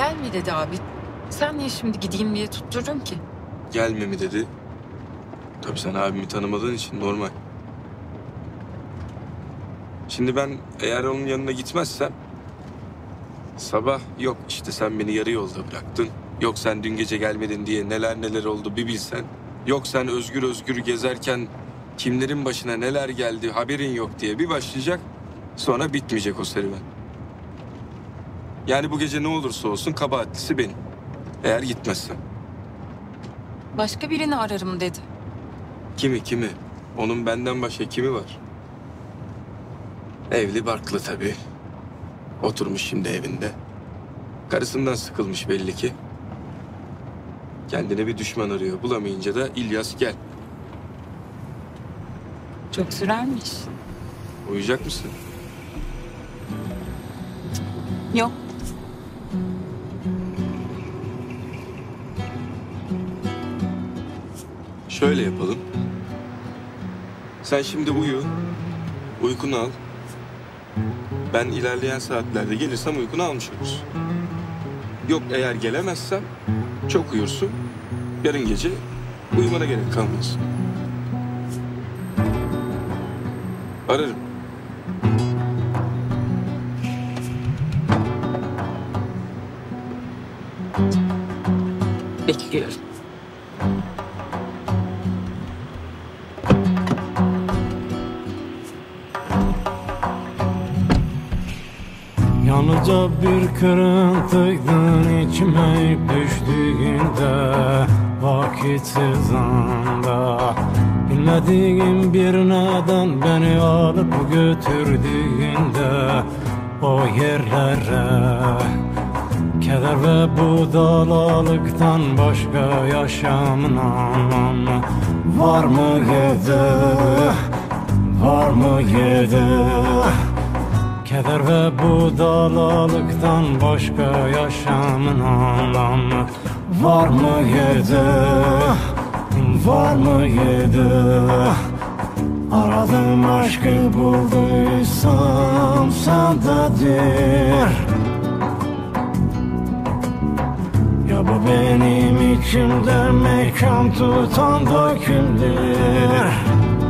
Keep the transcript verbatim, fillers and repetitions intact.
Gelme dedi abi. Sen niye şimdi gideyim diye tutturdun ki? Gelme mi dedi? Tabii sen abimi tanımadığın için normal. Şimdi ben eğer onun yanına gitmezsem... Sabah yok işte sen beni yarı yolda bıraktın. Yok sen dün gece gelmedin diye neler neler oldu bir bilsen. Yok sen özgür özgür gezerken kimlerin başına neler geldi haberin yok diye bir başlayacak. Sonra bitmeyecek o serüven. Yani bu gece ne olursa olsun kabahatlisi benim. Eğer gitmezsem. Başka birini ararım dedi. Kimi kimi? Onun benden başka kimi var? Evli barklı tabii. Oturmuş şimdi evinde. Karısından sıkılmış belli ki. Kendine bir düşman arıyor. Bulamayınca da İlyas gel. Çok sürermiş. Uyuyacak mısın? Yok. Şöyle yapalım. Sen şimdi uyu. Uykunu al. Ben ilerleyen saatlerde gelirsem uykunu almış olursun. Yok eğer gelemezsem çok uyursun. Yarın gece uyumana gerek kalmaz. Ararım. Bekliyorum. Yalnızca bir kırıntıydın içime düştüğünde, vakitsiz anda. Bilmediğim bir neden beni alıp götürdüğünde o yerlere. Keder ve budalalıktan başka yaşamın anlamı var mıydı, var mıydı? Keder ve budalalıktan başka yaşamın anlamı var mıydı, var mıydı? Aradım aşkı bulduysam sendedir. Ya bu benim içimde mekan tutan da kimdir?